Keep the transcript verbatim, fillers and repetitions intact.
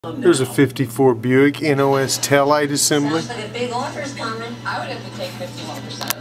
There's a fifty-four Buick N O S taillight assembly. Sounds like a big offer's coming. I would have to take fifty-one percent.